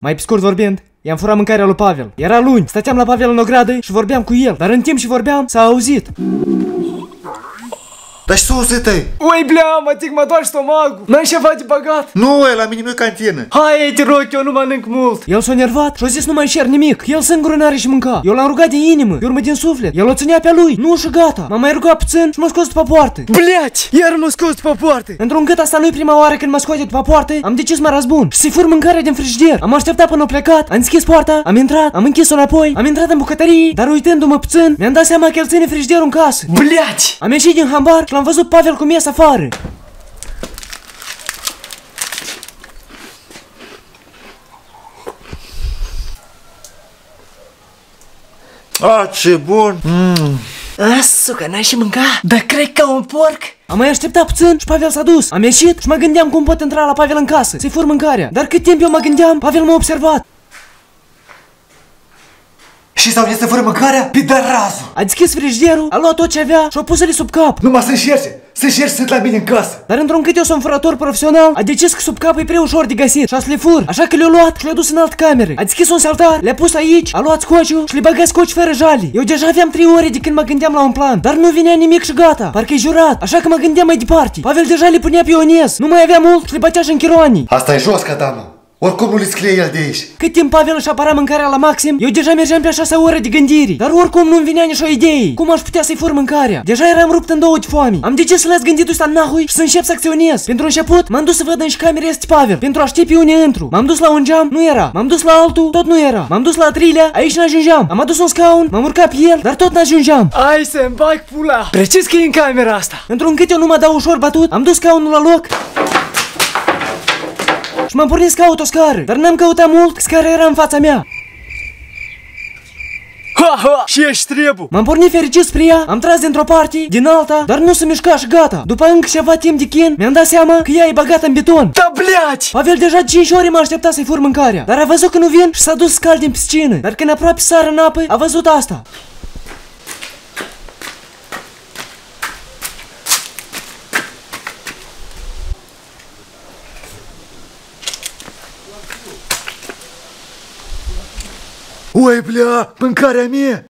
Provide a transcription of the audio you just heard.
Mai pe scurt vorbind, i-am furat mâncarea lui Pavel. Era luni, stăteam la Pavel în ogradă și vorbeam cu el. Dar în timp ce vorbeam, s-a auzit. Dar și sus-te! Ui, blea, mă tic, mă doar stomacul. N-ai ceva de băgat? Nu, e la mine nu e cantină. Hai, te rog, eu nu mănânc mult. El s-a nervat și a zis nu mai șer nimic. El singur n-are și mânca. Eu l-am rugat din inimă, de urmă din suflet. El o ținea pe lui. Nu și gata. M-am mai rugat puțin și m-a scos după poartă. Bleaci, iar m-a scos după poartă. Într-un cât asta nu-i prima oară când mă scoate după poartă. Am decis mă răzbun și să-i fur mâncarea din frigider. Am așteptat până a plecat, am deschis poarta, am intrat, am închis-o înapoi, am intrat în bucătărie, dar uitându-mă puțin, mi-am dat seama că el ține frigiderul în casă. Bleaci! Am ieșit din hambar și l-am văzut Pavel cum ies afară. A, ce bun! Asucă, n-ai și mânca? Dar cred ca un porc. Am mai așteptat puțin și Pavel s-a dus. Am ieșit și mă gândeam cum pot intra la Pavel în casă să-i fur mâncarea. Dar cât timp eu mă gândeam, Pavel m-a observat. Și s-au venit să fără mâncarea? Pidarazul! A deschis frigiderul, a luat tot ce avea și a pus-l sub cap. Numai să înșerce! Să înșerce sunt la mine în casă! Dar într-un cât eu sunt furător profesional, a decis că sub cap e prea ușor de găsit și a să le fur. Așa că le-a luat și le-a dus în altă cameră. A deschis un saltar, le-a pus aici, a luat scociul și le băga scoci fără jali. Eu deja aveam 3 ore de când mă gândeam la un plan, dar nu vinea nimic și gata. Parcă-i jurat, așa că mă gândeam mai departe. Pavel deja le punea pe ionez, nu mai avea mult și le bătea și în chiroanii. Asta e jos, cadamă! Oricum nu le scrie el de aici. Cât timp Pavel își apăra mâncarea la maxim, eu deja mergeam pe 6 ore de gândiri. Dar oricum nu-mi vinea nicio idee. Cum aș putea să-i fur mâncarea? Deja eram rupt în două de foame. Am decis să las gânditul ăsta nahui și să încep să acționez. Pentru început, m-am dus să văd în ce cameră este Pavel, pentru a ști pe unde intru. M-am dus la un geam, nu era. M-am dus la altul, tot nu era. M-am dus la a treilea, aici n-ajungeam. Am adus un scaun, m-am urcat pe el, dar tot n-ajungeam. Ai să-mi bag pula. Precis că e în camera asta. Într-un cât eu nu mă dau ușor batut, am dus scaunul la loc. Și m-am pornit să caut o scară, dar n-am căutat mult, scara era în fața mea. Ha, ha, și ești trebu. M-am pornit fericit spre ea, am tras dintr-o parte, din alta, dar nu se mișca și gata. După încă ceva timp de chin, mi-am dat seama că ea e băgată în beton. Da, bleaci! Pavel deja 5 ore m-a așteptat să-i fur mâncarea, dar a văzut că nu vin și s-a dus scald din piscină. Dar când aproape sară în apă, a văzut asta. Oi, blea, mâncarea mea!